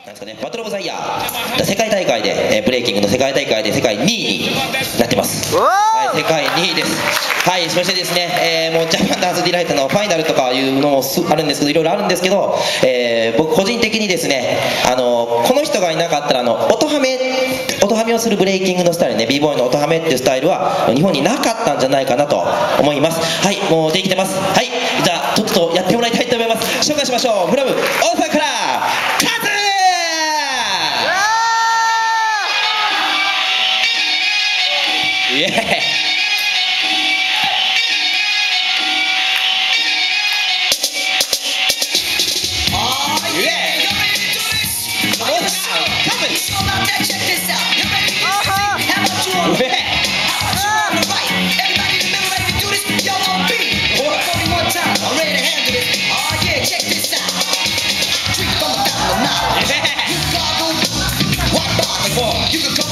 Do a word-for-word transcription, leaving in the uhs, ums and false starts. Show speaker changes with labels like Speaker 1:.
Speaker 1: ですかね、バトルオブザイヤー世界大会で、えー、ブレイキングの世界大会で世界にいになってます。はい、世界にいです。はい、そしてですね、えー、もうジャパンダンスディライトのファイナルとかいうのもあるんですけど、いろいろあるんですけど、えー、僕個人的にですね、あのこの人がいなかったらあの音ハメ音ハメをするブレイキングのスタイルね、 b ボーイの音ハメっていうスタイルは日本になかったんじゃないかなと思います。はい、もうできてます。はい、じゃあちょっとやってもらいたいと思います。紹介しましょう。フラム大阪からカズイエーイ。You can